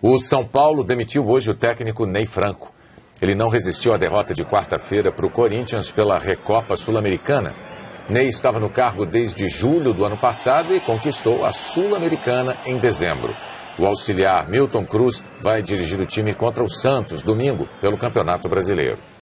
O São Paulo demitiu hoje o técnico Ney Franco. Ele não resistiu à derrota de quarta-feira para o Corinthians pela Recopa Sul-Americana. Ney estava no cargo desde julho do ano passado e conquistou a Sul-Americana em dezembro. O auxiliar Milton Cruz vai dirigir o time contra o Santos domingo pelo Campeonato Brasileiro.